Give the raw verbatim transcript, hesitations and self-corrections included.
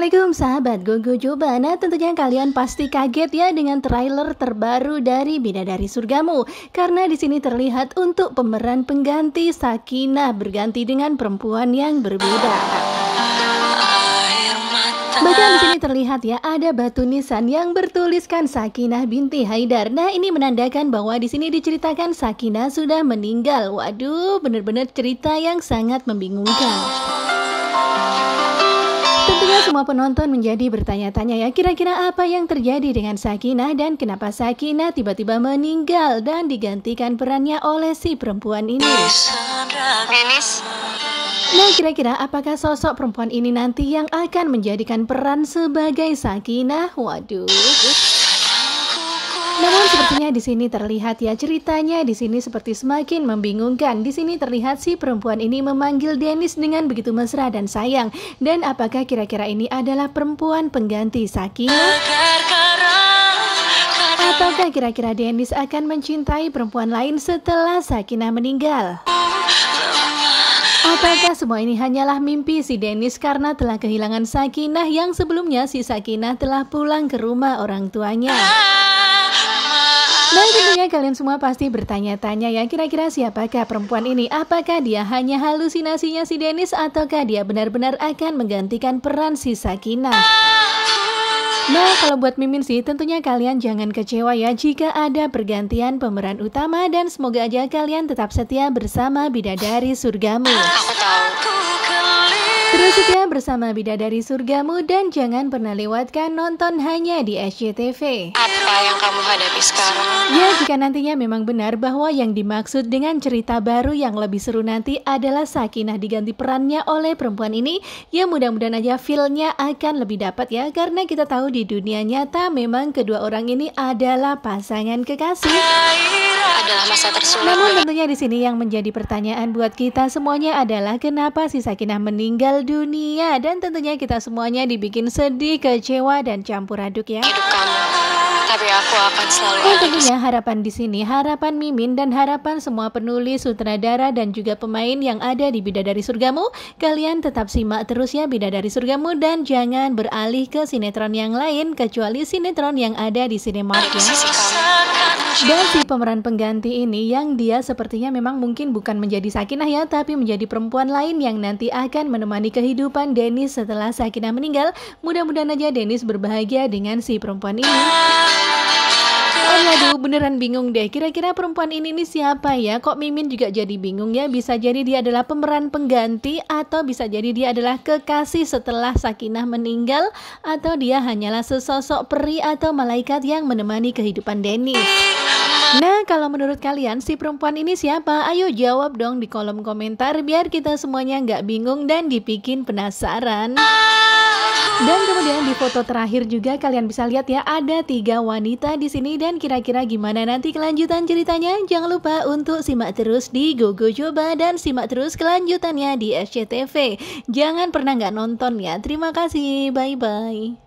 Assalamualaikum sahabat Gogo Coba. Nah, tentunya kalian pasti kaget ya dengan trailer terbaru dari Bidadari Surgamu, karena di sini terlihat untuk pemeran pengganti Sakinah berganti dengan perempuan yang berbeda. Bahkan di sini terlihat ya ada batu nisan yang bertuliskan Sakinah binti Haidar. Nah, ini menandakan bahwa di sini diceritakan Sakinah sudah meninggal. Waduh, benar-benar cerita yang sangat membingungkan. Tentunya semua penonton menjadi bertanya-tanya ya, kira-kira apa yang terjadi dengan Sakinah dan kenapa Sakinah tiba-tiba meninggal dan digantikan perannya oleh si perempuan ini. Denis. Nah, kira-kira apakah sosok perempuan ini nanti yang akan menjadikan peran sebagai Sakinah? Waduh. Namun sepertinya di sini terlihat ya ceritanya di sini seperti semakin membingungkan. Di sini terlihat si perempuan ini memanggil Denis dengan begitu mesra dan sayang. Dan apakah kira-kira ini adalah perempuan pengganti Sakinah? Ataukah kira-kira Denis akan mencintai perempuan lain setelah Sakinah meninggal? Apakah semua ini hanyalah mimpi si Denis karena telah kehilangan Sakinah yang sebelumnya si Sakinah telah pulang ke rumah orang tuanya? Nah, tentunya kalian semua pasti bertanya-tanya ya, kira-kira siapakah perempuan ini? Apakah dia hanya halusinasinya si Denis ataukah dia benar-benar akan menggantikan peran si Sakinah? Nah, kalau buat Mimin sih tentunya kalian jangan kecewa ya jika ada pergantian pemeran utama, dan semoga aja kalian tetap setia bersama Bidadari Surgamu. Aku tahu. Terus setia bersama Bidadari Surgamu dan jangan pernah lewatkan nonton hanya di S C T V. Apa yang kamu hadapi sekarang? Ya, jika nantinya memang benar bahwa yang dimaksud dengan cerita baru yang lebih seru nanti adalah Sakinah diganti perannya oleh perempuan ini, ya mudah-mudahan aja feel-nya akan lebih dapat ya, karena kita tahu di dunia nyata memang kedua orang ini adalah pasangan kekasih. Adalah masa tersulit. Namun tentunya di sini yang menjadi pertanyaan buat kita semuanya adalah kenapa si Sakinah meninggal dunia, dan tentunya kita semuanya dibikin sedih, kecewa dan campur aduk ya. Hidup kamu. Tapi aku akan selalu Dan ada. tentunya harapan di sini, harapan Mimin dan harapan semua penulis, sutradara dan juga pemain yang ada di Bidadari Surgamu, kalian tetap simak terus ya Bidadari Surgamu dan jangan beralih ke sinetron yang lain kecuali sinetron yang ada di Cinemark ya. Sisi kamu. Dan si pemeran pengganti ini yang dia sepertinya memang mungkin bukan menjadi Sakinah ya, tapi menjadi perempuan lain yang nanti akan menemani kehidupan Denis setelah Sakinah meninggal. Mudah-mudahan aja Denis berbahagia dengan si perempuan ini. Oh, aduh, beneran bingung deh. Kira-kira perempuan ini nih siapa ya? Kok Mimin juga jadi bingung ya? Bisa jadi dia adalah pemeran pengganti, atau bisa jadi dia adalah kekasih setelah Sakinah meninggal, atau dia hanyalah sesosok peri atau malaikat yang menemani kehidupan Denis. Nah, kalau menurut kalian si perempuan ini siapa? Ayo jawab dong di kolom komentar biar kita semuanya nggak bingung dan dibikin penasaran. Dan kemudian di foto terakhir juga kalian bisa lihat ya ada tiga wanita di sini, dan kira-kira gimana nanti kelanjutan ceritanya? Jangan lupa untuk simak terus di Gogo Coba dan simak terus kelanjutannya di S C T V. Jangan pernah nggak nonton ya. Terima kasih, bye bye.